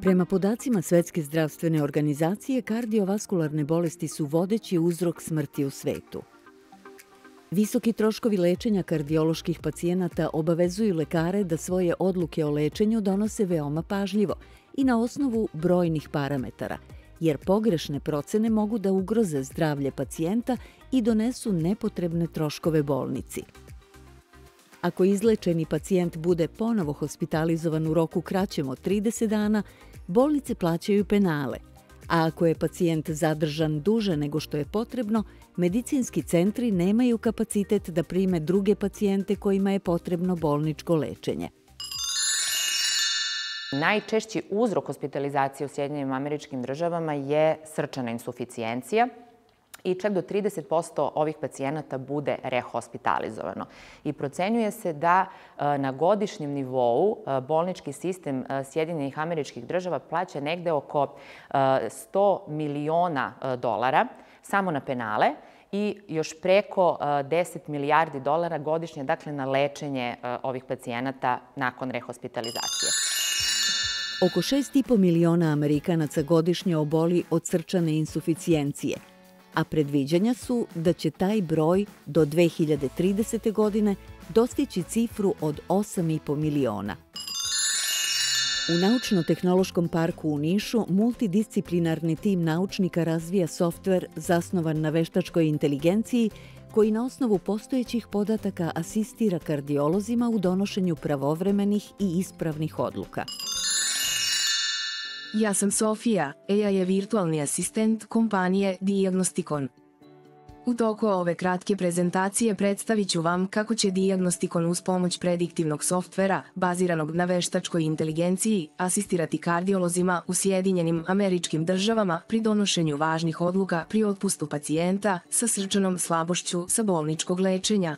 Prema podacima Svetske zdravstvene organizacije, kardiovaskularne bolesti su vodeći uzrok smrti u svetu. Visoki troškovi lečenja kardioloških pacijenata obavezuju lekare da svoje odluke o lečenju donose veoma pažljivo i na osnovu brojnih parametara, jer pogrešne procene mogu da ugroze zdravlje pacijenta i donesu nepotrebne troškove bolnici. Ako izlečeni pacijent bude ponovo hospitalizovan u roku kraćem od 30 dana, bolnice plaćaju penale, a ako je pacijent zadržan duže nego što je potrebno, medicinski centri nemaju kapacitet da prime druge pacijente kojima je potrebno bolničko lečenje. Najčešći uzrok hospitalizacije u Sjedinjenim Američkim Državama je srčana insuficijencija i čak do 30% ovih pacijenata bude rehospitalizovano. I procenjuje se da na godišnjem nivou bolnički sistem Sjedinjenih Američkih Država plaća negde oko $100 miliona samo na penale i još preko $10 milijardi godišnje, dakle na lečenje ovih pacijenata nakon rehospitalizacije. Oko 6,5 miliona Amerikanaca godišnje oboli od srčane insuficijencije, a predviđanja su da će taj broj do 2030. godine dostići cifru od 8,5 miliona. U Naučno-tehnološkom parku u Nišu multidisciplinarni tim naučnika razvija softver zasnovan na veštačkoj inteligenciji koji na osnovu postojećih podataka asistira kardiolozima u donošenju pravovremenih i ispravnih odluka. Ja sam Sofija, AI je virtualni asistent kompanije Diagnostikon. U toku ove kratke prezentacije predstavit ću vam kako će Diagnostikon uz pomoć prediktivnog softvera, baziranog na veštačkoj inteligenciji, asistirati kardiolozima u Sjedinjenim Američkim Državama pri donošenju važnih odluka pri otpustu pacijenta sa srčanom slabošću sa bolničkog lečenja.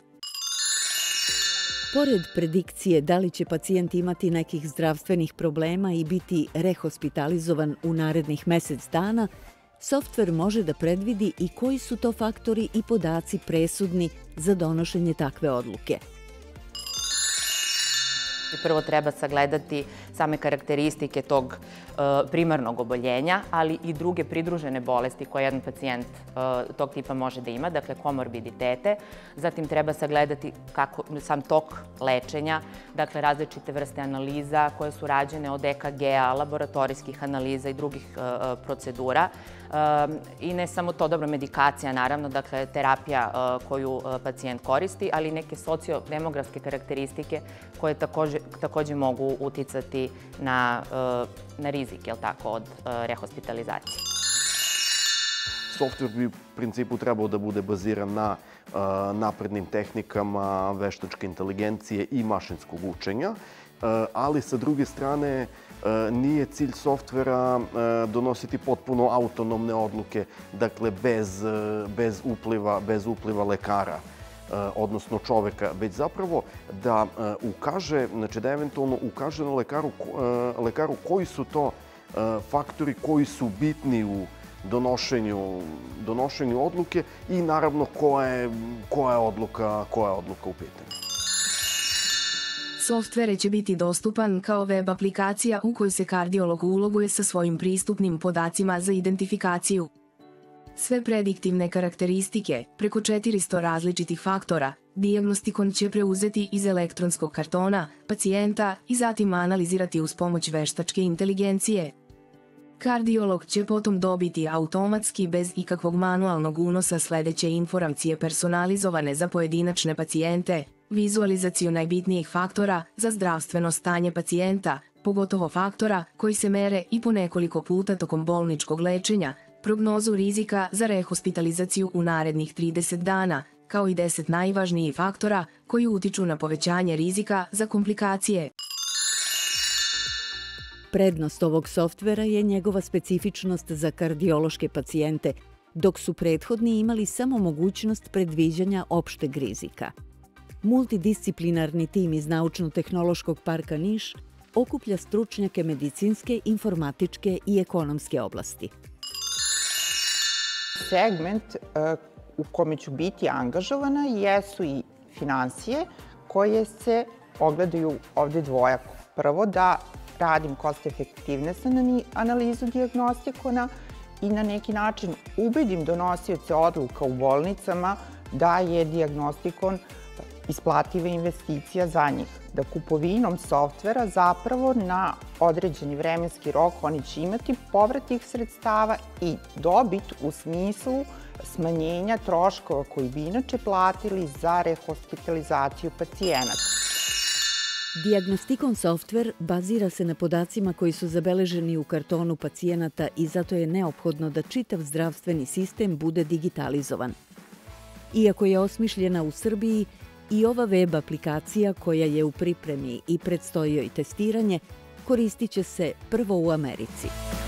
Pored predikcije da li će pacijent imati nekih zdravstvenih problema i biti rehospitalizovan u narednih mesec dana, softver može da predvidi i koji su to faktori i podaci presudni za donošenje takve odluke. Prvo treba sagledati same karakteristike tog primarnog oboljenja, ali i druge pridružene bolesti koje jedan pacijent tog tipa može da ima, dakle komorbiditete. Zatim treba sagledati sam tok lečenja, dakle različite vrste analiza koje su rađene od EKG-a, laboratorijskih analiza i drugih procedura. I ne samo to, dobro, medikacija naravno, dakle terapija koju pacijent koristi, ali i neke sociodemografske karakteristike koje takođe mogu uticati na rizik, od rehospitalizacije. Softver bi u principu trebao da bude baziran na naprednim tehnikama veštačke inteligencije i mašinskog učenja, ali sa druge strane nije cilj softvera donositi potpuno autonomne odluke, dakle bez upliva lekara, odnosno čoveka, već zapravo da ukaže, znači da eventualno ukaže na lekaru koji su to faktori koji su bitni u donošenju odluke i naravno koja je odluka u pitanju. Softver će biti dostupan kao web aplikacija u kojoj se kardiolog uloguje sa svojim pristupnim podacima za identifikaciju. Sve prediktivne karakteristike, preko 400 različitih faktora, Diagnostikon će preuzeti iz elektronskog kartona pacijenta i zatim analizirati uz pomoć veštačke inteligencije. Kardiolog će potom dobiti automatski, bez ikakvog manualnog unosa, sledeće informacije personalizovane za pojedinačne pacijente, vizualizaciju najbitnijih faktora za zdravstveno stanje pacijenta, pogotovo faktora koji se mere i po nekoliko puta tokom bolničkog lečenja, prognozu rizika za rehospitalizaciju u narednih 30 dana, kao i 10 najvažnijih faktora koji utiču na povećanje rizika za komplikacije. Prednost ovog softvera je njegova specifičnost za kardiološke pacijente, dok su prethodni imali samo mogućnost predviđanja opšteg rizika. Multidisciplinarni tim iz Naučno-tehnološkog parka Niš okuplja stručnjake medicinske, informatičke i ekonomske oblasti. Segment u kome ću biti angažovana jesu i finansije koje se ogledaju ovde dvojako. Prvo, da radim cost effectiveness analizu dijagnostikona i na neki način ubedim donosioce odluka u bolnicama da je dijagnostikon isplativa investicija za njih. Da kupovinom softvera zapravo na određeni vremenski rok oni će imati povrat tih sredstava i dobit u smislu smanjenja troškova koji bi inače platili za rehospitalizaciju pacijenata. Dijagnostikon softver bazira se na podacima koji su zabeleženi u kartonu pacijenata i zato je neophodno da čitav zdravstveni sistem bude digitalizovan. Iako je osmišljena u Srbiji, i ova web aplikacija koja je u pripremi i predstoji joj testiranje koristit će se prvo u Americi.